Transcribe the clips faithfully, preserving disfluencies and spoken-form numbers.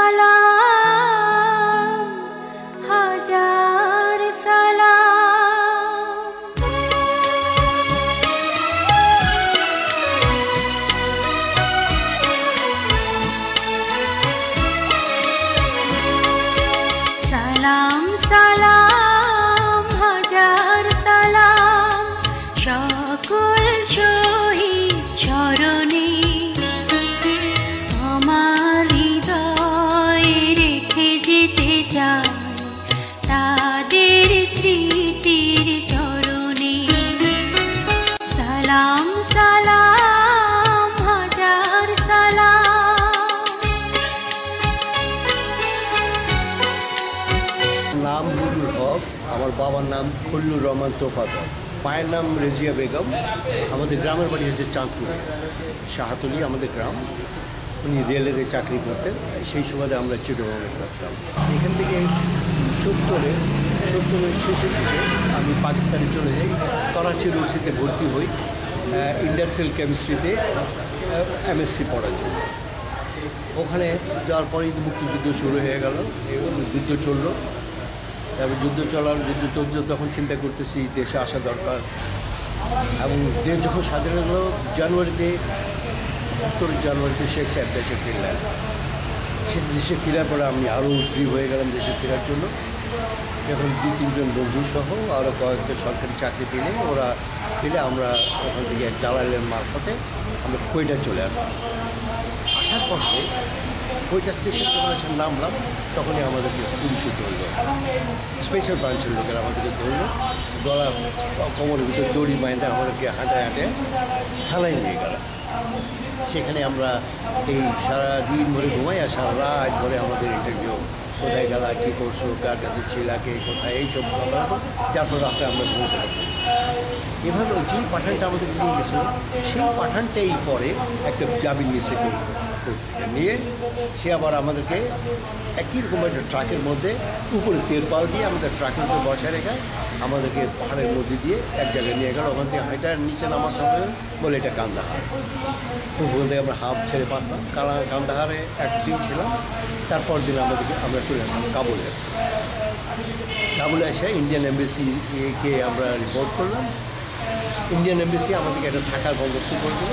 সালাম হাজার সালাম সালাম সালাম হাজার সালাম সকল শহীদ চরণে আমার হৃদয়ে রেখে যেতে চাই তাদের স্মৃতির চরণে সালাম সালাম হাজার সালাম। নাম নুরুল হক, আমার বাবার নাম খলিলুর রহমান তোফাত, মায়ের নাম রেজিয়া বেগম। আমাদের গ্রামের বাড়ি হচ্ছে চাঁদপুরে, শাহাতলি আমাদের গ্রাম। উনি রেলের চাকরি করতেন, সেই সুবাদে আমরা চিটাগংয়ে থাকতাম। এখান থেকে সত্তরে সত্তরের শেষের দিকে আমি পাকিস্তানে চলে যাই, করাচি ইউনিভার্সিটিতে ভর্তি হই ইন্ডাস্ট্রিয়াল কেমিস্ট্রিতে এমএসসি পড়ার জন্য। ওখানে যাওয়ার পরেই মুক্তিযুদ্ধ শুরু হয়ে গেল, যুদ্ধ চললো। তারপর যুদ্ধ চলার যুদ্ধ চলছে, তখন চিন্তা করতেছি দেশে আসা দরকার। এবং দেশ যখন স্বাধীন হলো জানুয়ারিতে, উত্তর জানুয়ারিতে শেখ সাহেব দেশে ফিরলেন। সে দেশে ফেরার পরে আমি আরও উদ্গ্রীব হয়ে গেলাম দেশে ফেরার জন্য। এখন দুই তিনজন বন্ধু সহ আরও কয়েকটা সরকারি চাকরি পেলে ওরা পেলে আমরা ওখান থেকে এক দালালের মারফতে আমরা কোয়েটা চলে আসলাম। আসার পরে কোয়েটা স্টেশন যখন এসে নামলাম, তখনই আমাদেরকে পুলিশে ধরল, স্পেশাল ব্রাঞ্চের লোকেরা আমাদেরকে ধরল, গলা কোমরের ভিতরে দড়ি বাইন্দে আমাদেরকে হাঁটায় হাঁটায় থানায় নিয়ে গেল। সেখানে আমরা এই সারাদিন ধরে ঘুমাই, আর সারা রাত ধরে আমাদের ইন্টারভিউ, কোথায় গেলা, কী করছো, কার কাছে ছিলাকে, কোথায়, এইসব আমরা যার ফলে রাত্রে আমরা ঘুমতে পারবো। এভাবে যেই পাঠানটা আমাদের নিয়ে গেছিলো, সেই পাঠানটাই পরে একটা জামিন নিয়ে সেকে নিয়ে সে আবার আমাদেরকে একই রকম একটা ট্রাকের মধ্যে উপরে তেরপাল দিয়ে আমাদের ট্রাকের উপরে বসায় রেখে আমাদেরকে পাহাড়ের মধ্যে দিয়ে এক জায়গায় নিয়ে গেল। ওখান থেকে হাইটার নিচে নামার সময় বলে এটা কান্দাহার। তো ওখান থেকে আমরা হাফ ছেড়ে বাঁচলাম, কালা কান্দাহারে একদিন ছিলাম। তারপর দিন আমাদেরকে আমরা চলে আসলাম কাবুলে। কাবুলে এসে ইন্ডিয়ান এম্বাসিকে আমরা রিপোর্ট করলাম। ইন্ডিয়ান এম্বাসি আমাদেরকে একটা থাকার বন্দোবস্ত করে দিল।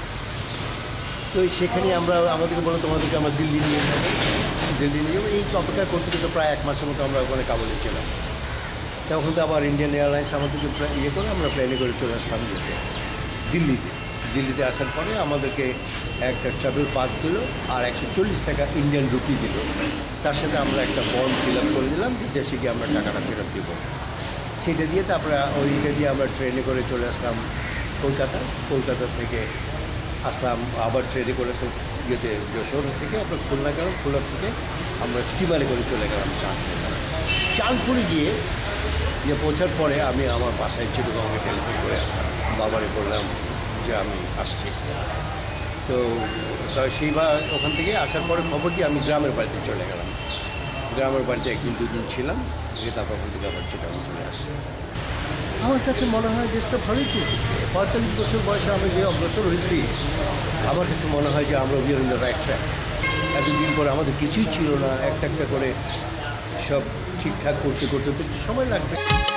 তো সেখানে আমরা আমাদেরকে বলো তোমাদেরকে আমরা দিল্লি নিয়ে যাবো, দিল্লি নিয়ে যাবো। এই অপেক্ষা করতে করতে প্রায় এক মাসের মতো আমরা ওখানে কাবুলে ছিলাম। তখন তো আবার ইন্ডিয়ান এয়ারলাইন্স আমাদেরকে ইয়ে করে আমরা প্লেনে করে চলে আসলাম দিল্লিতে। দিল্লিতে আসার পরে আমাদেরকে একটা ট্রাভেল পাস দিল আর একশো চল্লিশ টাকা ইন্ডিয়ান রুপি দিল। তার সাথে আমরা একটা ফর্ম ফিল আপ করে দিলাম, দেশে গিয়ে আমরা টাকাটা ফেরত দেব। সেটা দিয়ে তারপরে ওইটা দিয়ে আমরা ট্রেনে করে চলে আসলাম কলকাতা। কলকাতা থেকে আসলাম আবার ট্রেনে করে ইয়েতে যশোর থেকে আমরা খুলনা গেলাম, খুলনা থেকে আমরা স্টিমারে করে চলে গেলাম চাঁদপুর। চাঁদপুরে গিয়ে গিয়ে পৌঁছার পরে আমি আমার বাসায় চিটাগংয়ে টেলিফোন করে বাবারে বললাম যে আমি আসছি। তো সেইবার ওখান থেকে আসার পরে খবর দিয়ে আমি গ্রামের বাড়িতে চলে গেলাম। গ্রামের বাড়িতে একদিন দুদিন ছিলাম, দিয়ে তারপর ওখান থেকে আবার চিটাগং চলে আসছি। আমার কাছে মনে হয় দেশটা ভালোই চলতেছে। পঁয়তাল্লিশ বছর বয়সে আমি যে অগ্রসর হয়েছি, আমার কাছে মনে হয় যে আমরা we are in the right track. এতদিন পরে আমাদের কিছুই ছিল না, একটা একটা করে সব ঠিকঠাক করতে করতে তো সময় লাগবে।